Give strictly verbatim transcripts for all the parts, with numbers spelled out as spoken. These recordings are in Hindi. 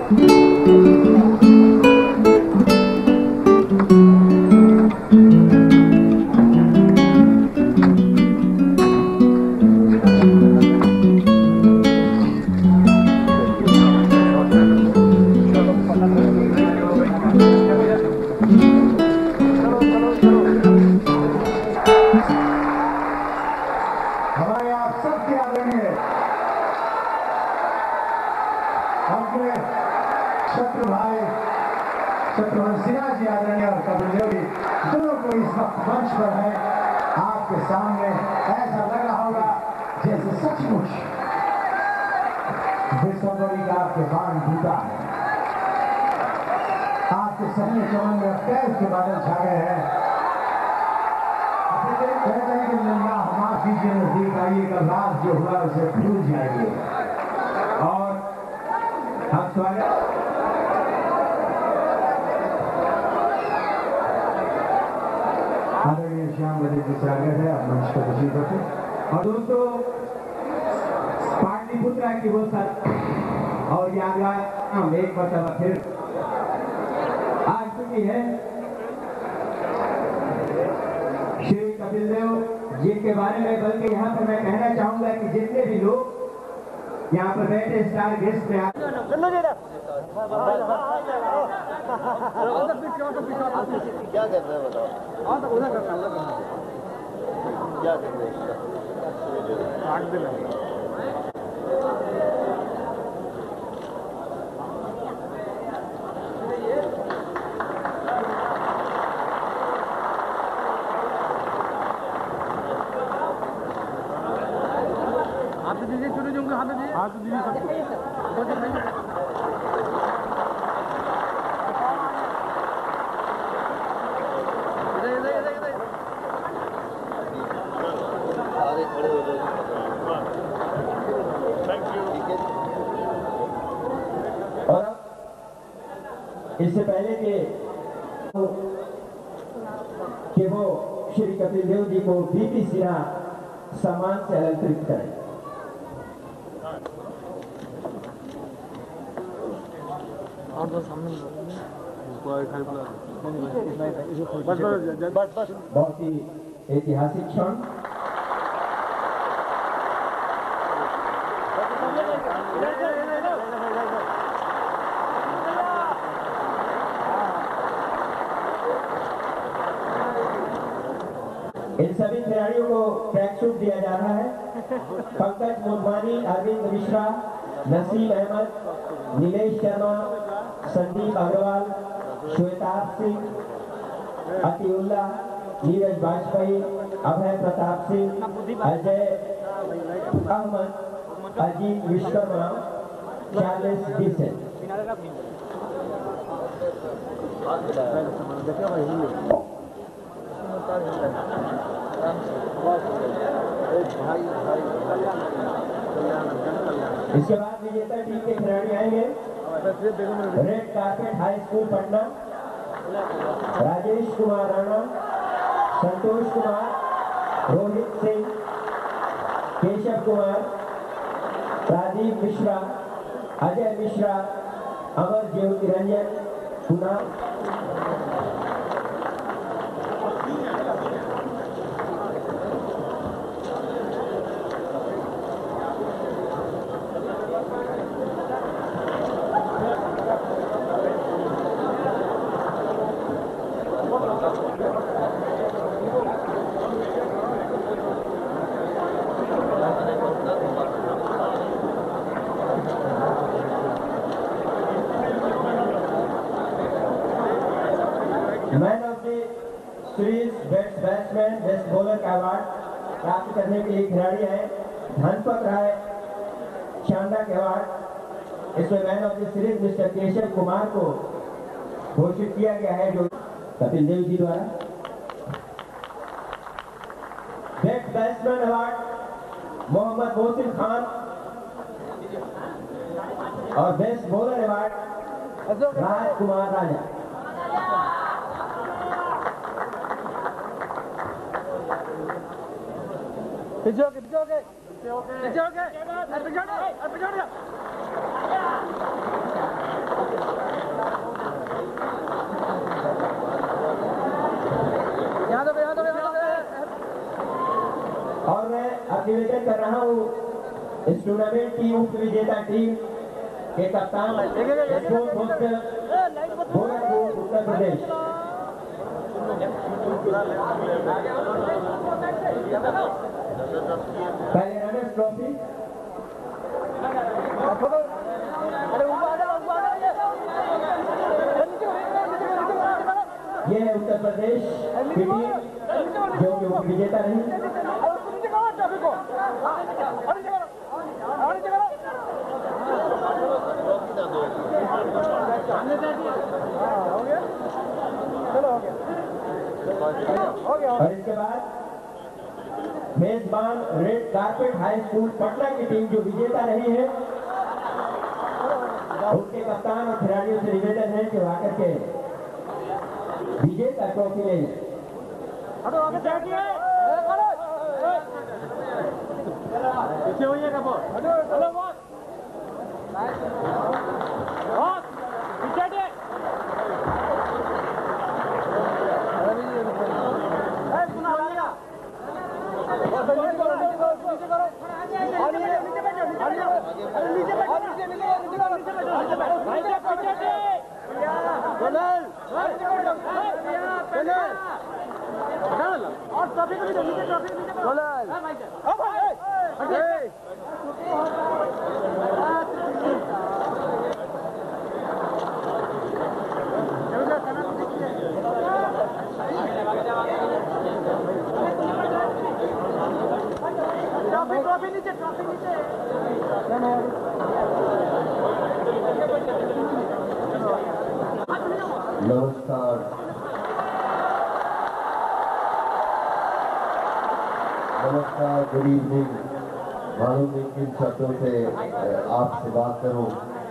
और दोस्तों पाटलिपुत्र की वो सर और यादगार हम एक मरतबा फिर आज चुकी है श्री कपिल देव जिनके बारे में, बल्कि यहाँ पर मैं कहना चाहूंगा कि जितने भी लोग यहाँ पर बैठे स्टार गेस्ट में आते क्या कहते हैं बताओ, क्या कहते हैं आठ दिन हाथ दीजिए, चुने जाऊंगे हाथ दीजिए, हाथ दीजिए सबको। इससे पहले के कि वो श्री कपिल देव जी को बीपी सिन्हा सम्मान से अलंकृत करें। बहुत ही ऐतिहासिक क्षण। इन सभी खिलाड़ियों को ट्रैक सूट दिया जा रहा है। पंकज मोटवानी, अरविंद मिश्रा, नसीम अहमद, नीलेश शर्मा, संदीप अग्रवाल, श्वेताब सिंह, अतिउल्ला, नीरज वाजपेयी, अभय प्रताप सिंह, अजय अहमद, अजीत विश्वकर्मा, चार्लेस डिसेन। इसके बाद विजेता टीम के खिलाड़ी आएंगे। Red carpet high school Patna, Rajesh Kumar Rana, Santosh Kumar, Rohit Singh, Keshav Kumar, Rajiv Mishra, Ajay Mishra, Amar Jyoti Ranjan, Kunal. Man of the series best batsman, best bowler का अवार्ड प्राप्त करने के लिए खिलाड़ी हैं धनपत राय चांदा के अवार्ड। इसमें man of the series mister Keshav Kumar को घोषित किया गया है, जो कपिल देव जी द्वारा। Best batsman award Mohammad Mohsin Khan और best bowler award Rajkumar Raja. पिछोगे पिछोगे पिछोगे पिछोगे पिछोगे चाहा हूँ इस टूर्नामेंट की उप विजेता टीम के कप्तान स्पोर्ट्स हॉस्टल गोरखपुर उत्तर प्रदेश पहले रनर्स ट्रॉफी ये है उत्तर प्रदेश की टीम जो कि उप विजेता रही। और इसके बाद मेजबान red carpet high school Patna की टीम जो विजेता रही है, उनके कप्तान और खिलाड़ियों से निवेदन है कि वो आकर के विजेता ट्रॉफी ले और ट्रॉफी को भी दो, नीचे ट्रॉफी नीचे करो। हां भाई ओ भाई ए ट्रॉफी ट्रॉफी नीचे ट्रॉफी नीचे नमस्कार नमस्कार गुड इवनिंग। मालूम नहीं किन शब्दों से आपसे बात करूं,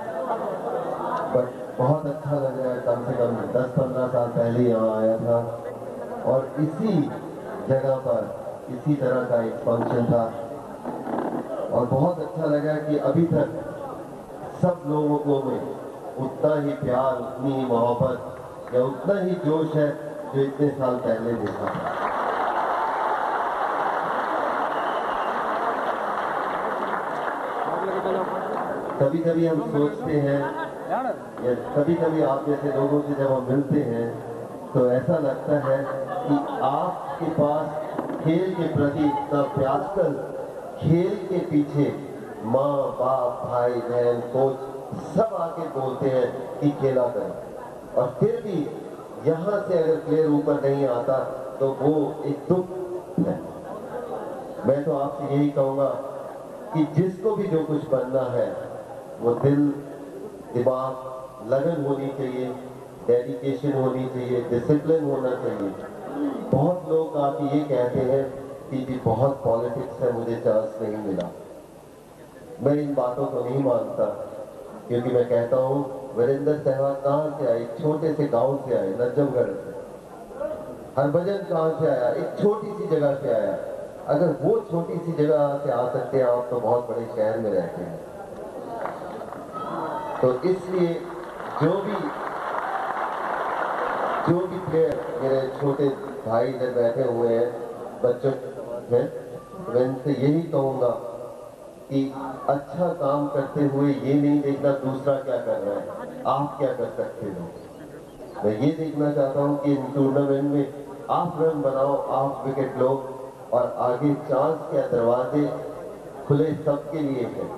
बट बहुत अच्छा लग रहा है। कम से कम दस पंद्रह साल पहले यहाँ आया था और इसी जगह पर इसी तरह का एक फंक्शन था और बहुत अच्छा लगा कि अभी तक सब लोगों को में उतना ही प्यार, उतनी ही मोहब्बत या उतना ही जोश है जो इतने साल पहले देखा था। कभी कभी हम सोचते हैं या कभी कभी आप जैसे लोगों से जब हम मिलते हैं तो ऐसा लगता है कि आपके पास खेल के प्रति इतना प्यार, खेल के पीछे माँ बाप भाई बहन कोच सब आके बोलते हैं कि खेला करें, और फिर भी यहाँ से अगर प्लेयर ऊपर नहीं आता तो वो एक दुख है। मैं तो आपसे यही कहूँगा कि जिसको भी जो कुछ बनना है वो दिल, दिमाग, लगन होनी चाहिए, डेडिकेशन होनी चाहिए, डिसिप्लिन होना चाहिए। बहुत लोग आके ये कहते हैं कि जी बहुत पॉलिटिक्स है, मुझे चांस नहीं मिला। मैं इन बातों को नहीं मानता, क्योंकि मैं कहता हूँ वीरेंद्र सहवाग कहाँ से आए? एक छोटे से गांव से आए, नजफगढ़ से। हरभजन कहाँ से आया? एक छोटी सी जगह से आया। अगर वो छोटी सी जगह से आ सकते हैं आप, तो बहुत बड़े शहर में रहते हैं। तो इसलिए जो भी जो भी प्लेयर, मेरे छोटे भाई इधर बैठे हुए हैं, बच्चों हैं, मैं इनसे यही कहूँगा कि अच्छा काम करते हुए ये नहीं देखना दूसरा क्या कर रहा है, आप क्या कर सकते हो। मैं ये देखना चाहता हूँ कि इन टूर्नामेंट में आप रन बनाओ, आप विकेट लो और आगे चांस के दरवाजे खुले सबके लिए हैं।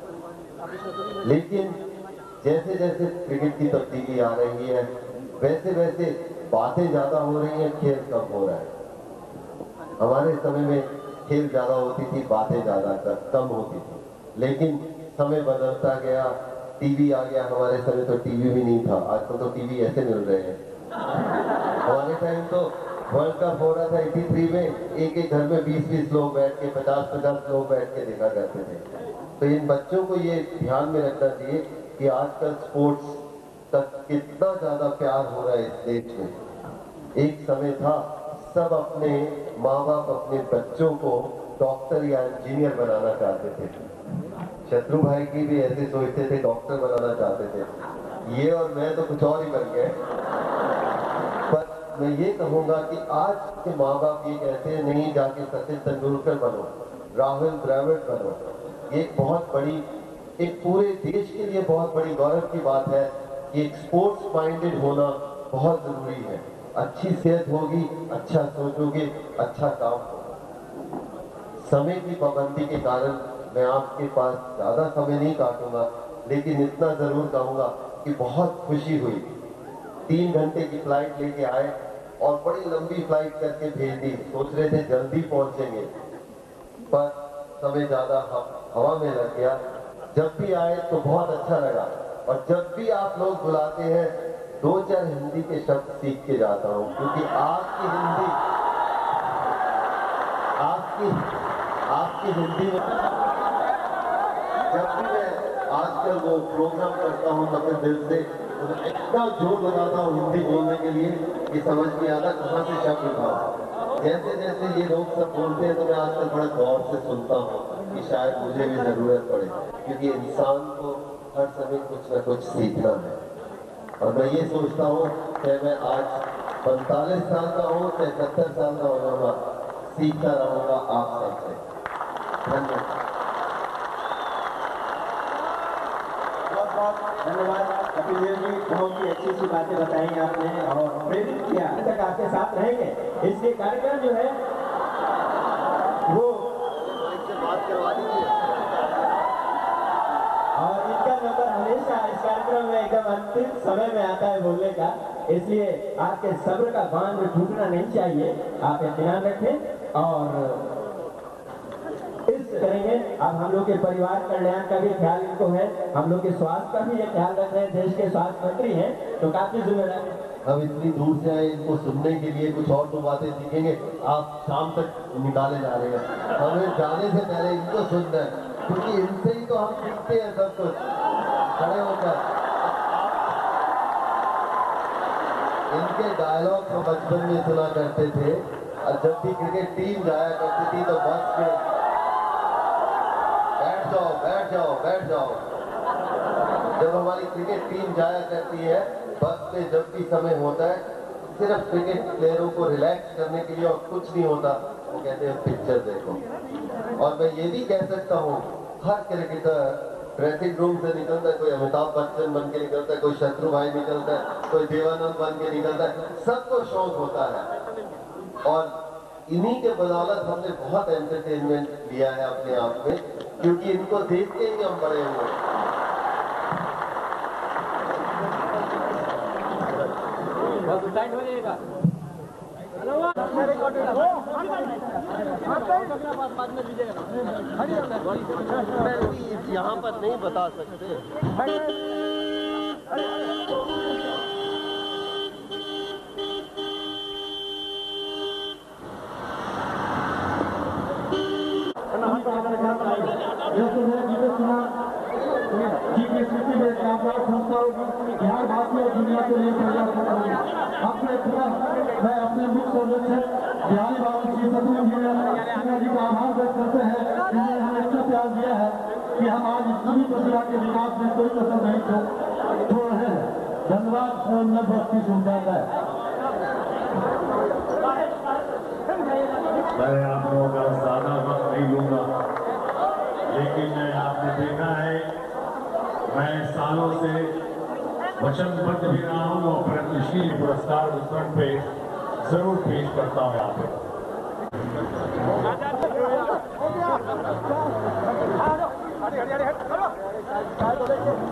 लेकिन जैसे जैसे क्रिकेट की तब्दीली आ रही है, वैसे वैसे बातें ज्यादा हो रही हैं, खेल कम हो रहा है। हमारे समय में खेल ज्यादा होती थी, बातें ज्यादा कम होती थी, लेकिन समय बदलता गया, टीवी आ गया। हमारे समय तो टीवी भी नहीं था, आजकल तो टीवी ऐसे मिल रहे हैं। हमारे टाइम तो वर्ल्ड कप हो रहा था तिरासी में, एक एक घर में बीस बीस लोग बैठ के, पचास पचास लोग बैठ के देखा करते थे। तो इन बच्चों को ये ध्यान में रखना चाहिए कि आजकल स्पोर्ट्स तक कितना ज्यादा प्यार हो रहा है इस देश में। एक समय था सब अपने माँ बाप अपने बच्चों को डॉक्टर या इंजीनियर बनाना चाहते थे। शत्रु भाई की भी ऐसे सोचते थे, डॉक्टर बनाना चाहते थे। ये और मैं तो कुछ और ही बन गए। पर मैं ये कहूँगा कि आज के माँ बाप ये कहते हैं नहीं जाके सचिन तेंदुलकर बनो, राहुल द्रविड़ बनो। ये एक बहुत बड़ी, एक पूरे देश के लिए बहुत बड़ी गौरव की बात है कि एक स्पोर्ट्स माइंडेड होना बहुत जरूरी है। अच्छी सेहत होगी, अच्छा सोचोगे, अच्छा काम होगा। समय की पाबंदी के कारण मैं आपके पास ज्यादा समय नहीं काटूंगा, लेकिन इतना जरूर कहूंगा कि बहुत खुशी हुई। तीन घंटे की फ्लाइट लेके आए और बड़ी लंबी फ्लाइट करके भेज दी। सोच रहे थे जल्दी पहुंचेंगे, पर समय ज्यादा हवा में लग गया। जब भी आए तो बहुत अच्छा लगा, और जब भी आप लोग बुलाते हैं दो चार हिंदी के शब्द सीख के जाता हूँ, क्योंकि आपकी हिंदी आपकी आपकी हिंदी में जब भी मैं आजकल वो प्रोग्राम करता हूँ तो फिर दिल से तो इतना जोर लगाता हूँ हिंदी बोलने के लिए कि समझ नहीं आता कहाँ से शब्द उठाऊं। जैसे जैसे ये लोग सब बोलते हैं तो मैं आजकल बड़ा गौर से सुनता हूँ कि शायद मुझे भी जरूरत पड़े, क्योंकि इंसान को हर समय कुछ न कुछ सीखना है। और मैं ये सोचता हूँ कि मैं आज पैंतालीस साल का हूँ चाहे सत्तर साल का हो जाऊंगा, सीखता रहूंगा आप सबसे। धन्यवाद। बहुत बहुत धन्यवाद कपिल देव जी, बहुत ही अच्छी अच्छी बातें बताई आपने और प्रेरित किया। अभी तक आपके साथ रहेंगे। इसके कार्यक्रम जो है वो बात करवा दीजिए, और इनका नंबर हमेशा इस कार्यक्रम में एकदम अंतिम समय में आता है बोलने का, इसलिए आपके सब्र का बांध टूटना नहीं चाहिए। आप इत्मीनान रखें और इस करेंगे। अब हम लोग के परिवार कल्याण का भी ख्याल इनको है, हम लोग के स्वास्थ्य का भी ये ख्याल रख रहे हैं। देश के स्वास्थ्य मंत्री हैं तो काफी जिम्मेदारी। हम इतनी दूर से आए, इनको सुनने के लिए कुछ और तो बातें सीखेंगे। आप शाम तक निकाले जा रहे हैं, हमें जाने से पहले इनको सुनना है, क्योंकि इनसे ही तो हम सीखते हैं सब कुछ। खड़े होकर इनके डायलॉग तो बचपन में सुना करते थे, और जब भी क्रिकेट टीम जाया करती थी तो बस में बैठ जाओ बैठ जाओ बैठ जाओ। जब हमारी क्रिकेट टीम जाया करती है बस में, जब भी समय होता है सिर्फ क्रिकेट प्लेयरों को रिलैक्स करने के लिए और कुछ नहीं होता, वो कहते हैं पिक्चर देखो। और मैं ये भी कह सकता हूँ हर क्रिकेटर ड्रेसिंग रूम से निकलता है, कोई अमिताभ बच्चन बन के निकलता है, कोई शत्रु भाई निकलता है, कोई देवानंद बन के निकलता है, सबको शौक होता है। और इन्हीं के बदौलत हमने बहुत एंटरटेनमेंट लिया है अपने आप में, क्योंकि इनको देख के ही हम बड़े हुए। यहाँ पर नहीं बता सकते। बिहार भारतीय दुनिया के लिए अपने मैं अपने मुख्य सदस्य बिहारी बाबू श्री सतुल जी का आभार व्यक्त करते हैं, जिन्होंने हमें इतना प्यार दिया है कि हम आज सभी प्रतिभा के विकास में कोई कसर नहीं छोड़ रहे हैं। धन्यवाद। नवभक्ति सुनता है। मैं आप लोगों का ज्यादा वक्त नहीं लूंगा, लेकिन आपने देखा है मैं सालों से वचनबद्ध भी रहा हूँ और प्रगतिशील पुरस्कार वितरण पे जरूर पेश करता हूँ यहाँ पे।